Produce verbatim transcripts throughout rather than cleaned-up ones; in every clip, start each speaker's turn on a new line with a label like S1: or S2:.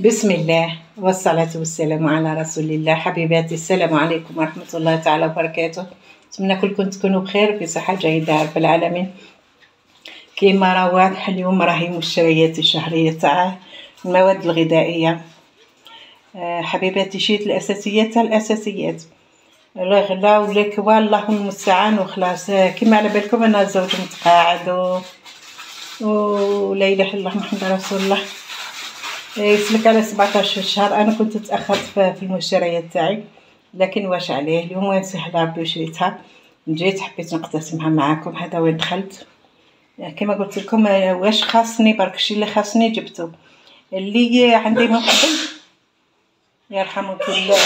S1: بسم الله والصلاة والسلام على رسول الله. حبيباتي السلام عليكم ورحمة الله تعالى وبركاته. أتمنى كلكم تكونوا بخير في صحة جيدة رب العالمين. كما راه واضح اليوم راهي مشتريات الشهرية تاع المواد الغذائية. حبيباتي شيت الأساسيات تاع الأساسيات، لا غلا ولا كوا، اللهم المستعان وخلاص. كما على بالكم أنا زوج متقاعد و ولا إله إلا الله محمد رسول الله. يسلك على سبعطاش شهر. انا كنت تاخرت في المشتريات تاعي، لكن واش عليه، اليوم وين سهل ربي وشريتها، جيت حبيت نقتسمها معاكم. هذا وين دخلت كما قلت لكم واش خاصني، برك الشيء اللي خاصني جبته، اللي عندي من قبل يرحمكم الله.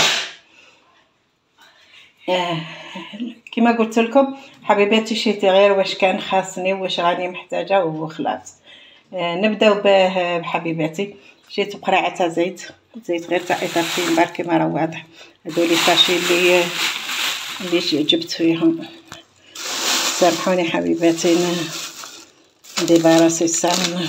S1: آه كما قلت لكم حبيباتي شريت غير واش كان خاصني واش راني محتاجه وخلاص. آه نبداو به بحبيباتي. جيت بقرعه تاع زيت زيت غير تاع ايطاليين برك كما راه واضح. هادو لي ساشي اللي اللي جبت فيهم، سامحوني حبيباتي ندير راسي السامن.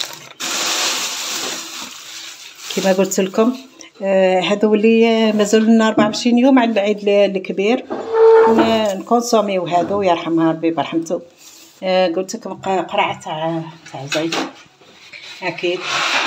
S1: كما قلت لكم آه هادو اللي مازال لنا أربعة وعشرين يوم على العيد الكبير نكونسوميو هادو، يرحمها ربي برحمته. آه قلت لكم قرعه تاع تاع زيت اكيد،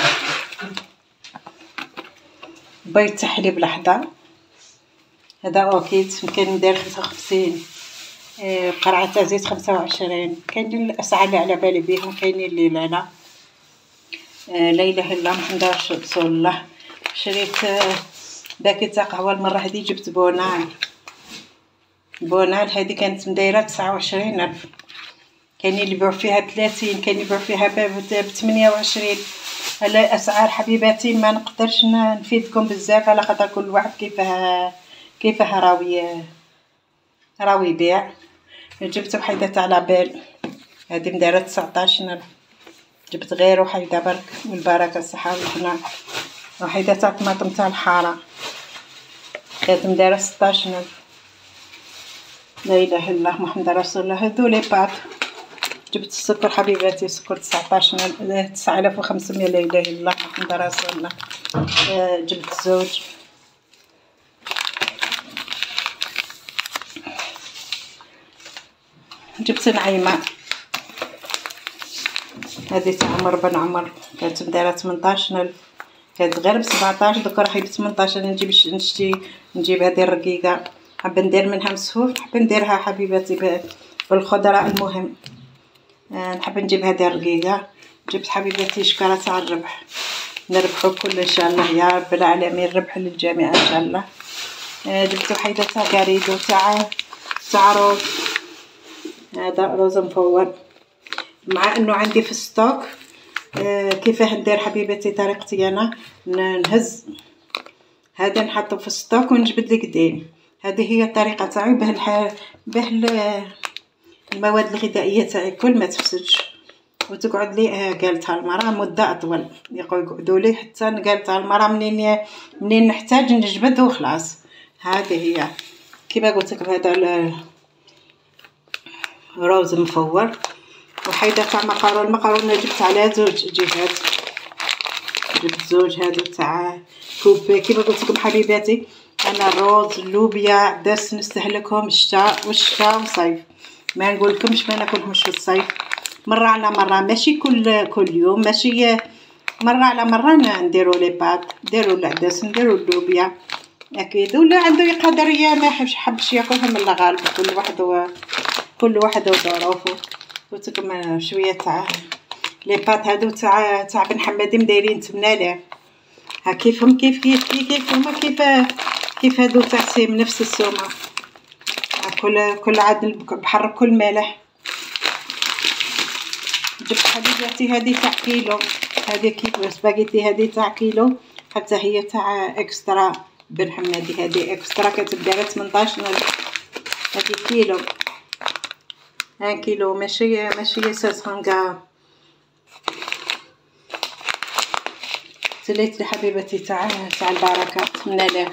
S1: بيض تحليب لحظه هذا اكيد يمكن ندير خمسة وخمسين. آه قرعه تاع زيت خمسة وعشرين. كاينين الاسعار اللي على بالي بهم، كاينين اللي لا لا. آه لا اله الا الله محمد رسول الله. شريت آه باكيت تاع قهوه المره هذه، جبت بونال بونال هذه كانت مدايره تسعة وعشرين ألف. كاينين اللي يبيعوا فيها ثلاثين، كاين يبيعوا فيها ب ثمانية وعشرين. هلا اسعار حبيباتي ما نقدرش نفيدكم بزاف، على خاطر كل واحد كيفاه كيفاه راوي راوي يبيع. جبت وحيده تاع لابيل هذه مدايره تسعطاش ألف، جبت غير وحيده برك والبركه الصحه والهنا. وحيده تاع طماطم تاع الحاره كانت مدايره ستاش ألف. لا اله الا الله محمد رسول الله. هذو لي بات. جبت السكر حبيباتي، سكر تسعطاش تسعة آلاف وخمسمية. لا اله الا الله محمد رسول الله. آه جبت زوج. جبت نعيمه هذه تاع عمر بن عمر، كانت مدايره ثمنطاش ألف، كانت غير بسبعطاش، دوكا راهي بثمنطاش. انا نجيب نشتي نجيب هذه الرقيقه، حابه ندير منها مسفوف، حابه نديرها حبيباتي بالخضره. المهم آه نحب نجيب هذه الرقيقه. جبت حبيباتي شكاره تاع الربح، نربحوا كل ان شاء الله يا رب العالمين، ربح للجميع ان شاء الله. آه جبت وحيده تاع كاريدو تاع تاع روز، هذا روز مفور، مع انه عندي في الستوك. آه كيفاه ندير حبيباتي طريقتي انا، نهز هذا نحطه في الستوك ونجبد لي قديم. هذه هي الطريقه تاعي به الح... به المواد الغذائيه تاعي كل ما تفسدش وتقعد لي. آه قالتها المراه مده اطول، يقعدوا لي حتى قالتها المراه منين منين نحتاج نجبد وخلاص. هذه هي كما قلت لكم. هذا روز مفور. وحيده تاع مقارون، المقارونه جبت على زوج جهات، جبت زوج هادو تاع كوبي. كما قلت لكم حبيباتي انا الروز اللوبيا عدس نستهلكهم الشتاء والشتاء وصيف، ما نقول لكمش ما ناكلهمش في الصيف. مره على مره، ماشي كل كل يوم، ماشي مره على مره نديروا لي بات، نديروا العدس، نديروا اللوبيا اكيد. ولا عنده يقدر يا ما حبش حبش ياكلهم الا غالب، كل واحد و... كل واحد وظروفه. قلت لكم شويه تاع لي بات هادو تاع تاع بن حمادي مدايرين ثمانية آلاف. ها كيفهم كيف كيف كيف كيف هما كيف كيف هادو تاع سيم نفس السومه. كل كل عاد بحر كل مالح. جبت حبيباتي هذه تاع كيلو، هذه كيلو سباغيتي، هذه تاع كيلو، حتى هي تاع اكسترا بن حمادي، هذه اكسترا كتبدا ثمنطاش ألف. هذه كيلو، ها كيلو ماشي ماشي ساسون كاع. سليت لي حبيبتي تاع تاع البركه ثمانية آلاف.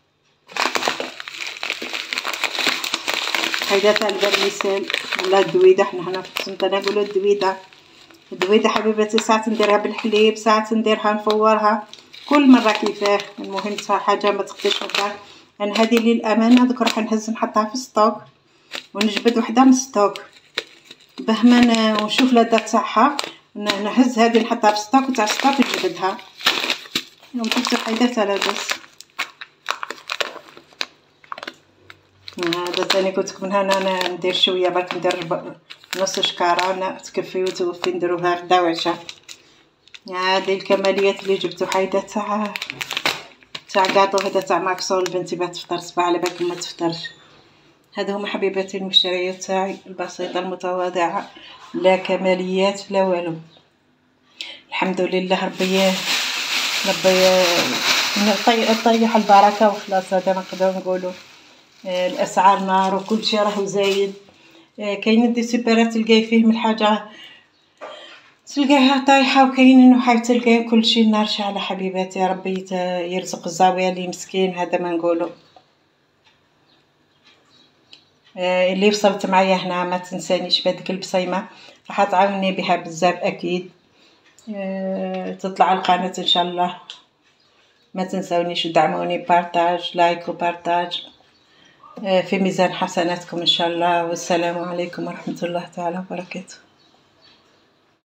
S1: هيدا تاع البرميسيل ولا الدويده، حنا هنا في السنطه نقولوا الدويده. الدويده حبيبتي ساعات نديرها بالحليب، ساعات نديرها نفورها، كل مره كيفاه. المهم تا حاجه ما تخديش الدار. انا هذه للامانه دوك راح نهز نحطها في ستوك ونجبد وحده من ستوك باه ونشوف لذة تاعها. نهز هذه نحطها في ستوك وتاع ستوك نجبدها ونجيب حيدات على بس. هذا ثاني قلت لكم هنا انا ندير شويه برك ندير نص شكاره انا تكفي وتوفي نديروها غدا وعشاء. هذه الكماليات اللي جبتو حيده تاع تاع كاطو هذا تاع ماكسول بنتي باه تفطر صباح على بالكم ما تفطرش. هذا هما حبيباتي المشتريات تاعي البسيطه المتواضعه لا كماليات لا والو. الحمد لله ربي ربي طيح البركه وخلاص. هذا نقدر نقولوا الاسعار نار وكل شيء راهو زايد. كاين دي سوبرات تلقاي فيهم الحاجه تلقاها طايحه وكاين انه حاجه تلقاي كل شيء نار شاعله. حبيباتي ربي يرزق الزاويه اللي مسكين هذا ما نقولوا. اللي وصلت معايا هنا ما تنسانيش بهذيك البصيمه راح تعاوني بها بزاف اكيد. تطلع القناه ان شاء الله. ما تنسونيش دعموني بارطاج لايك وبارطاج في ميزان حسناتكم ان شاء الله. والسلام عليكم ورحمه الله تعالى وبركاته.